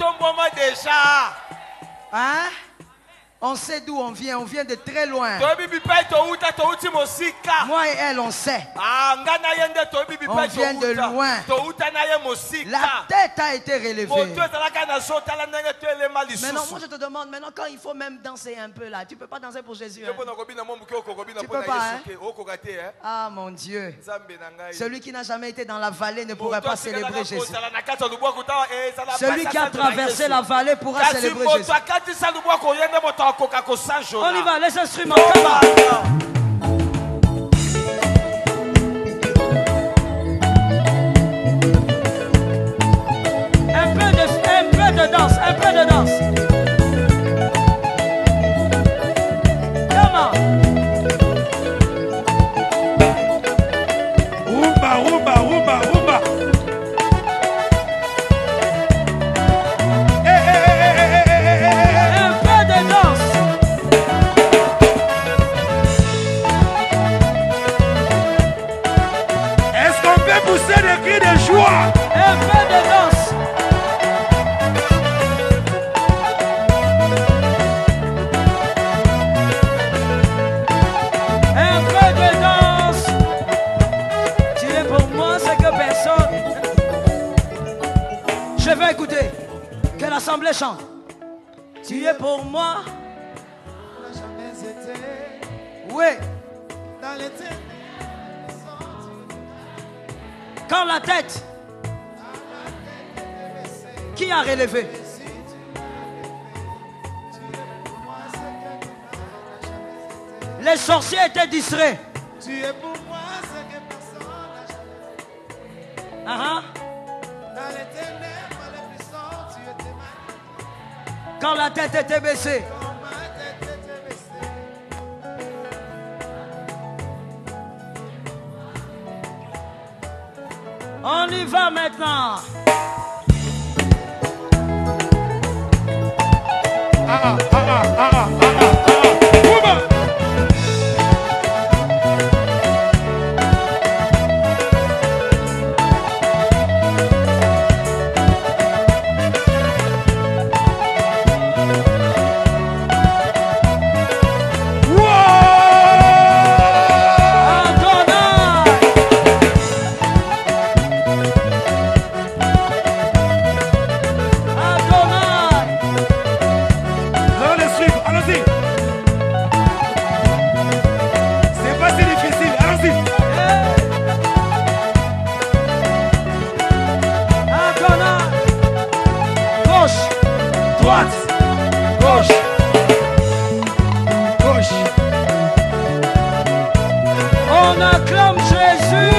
Tomboma déjà. Hein? On sait d'où on vient de très loin. Moi et elle, on sait. On vient de loin. La tête a été relevée. Maintenant, moi je te demande, maintenant quand il faut même danser un peu là, tu peux pas danser pour Jésus. Hein? Tu peux pas, hein? Ah mon Dieu. Celui qui n'a jamais été dans la vallée ne pourrait pas célébrer Jésus. Celui qui a traversé la vallée pourra célébrer Jésus. On y va, les instruments. Un peu de danse, un peu de danse. Comment? Rumba, rumba, rumba, rumba. Un peu de danse. Est-ce qu'on peut pousser des cris de joie? Un peu de danse. Un peu de danse. Tu es pour moi ce que personne. Je vais écouter. Que l'assemblée chante. Tu es pour moi. Oui. Quand la tête. Qui a relevé? Les sorciers étaient distraits. Tu es pour moi ce que personne n'a jamais. Dans les ténèbres les plus sombres, tu étais magnifique. Quand la tête était baissée. Quand ma tête était baissée. On y va maintenant. On acclame Jésus.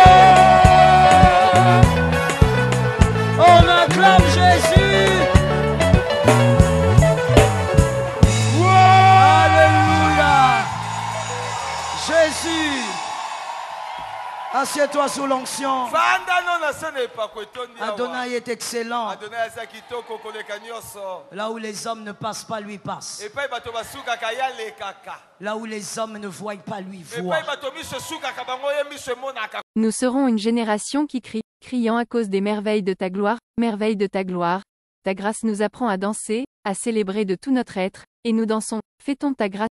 On acclame Jésus. Alléluia. Jésus. Assieds-toi sous l'onction. Adonai est excellent. Là où les hommes ne passent pas, lui passe. Là où les hommes ne voient pas, lui voit. Nous serons une génération qui crie, criant à cause des merveilles de ta gloire, merveilles de ta gloire. Ta grâce nous apprend à danser, à célébrer de tout notre être, et nous dansons, fêtons ta grâce.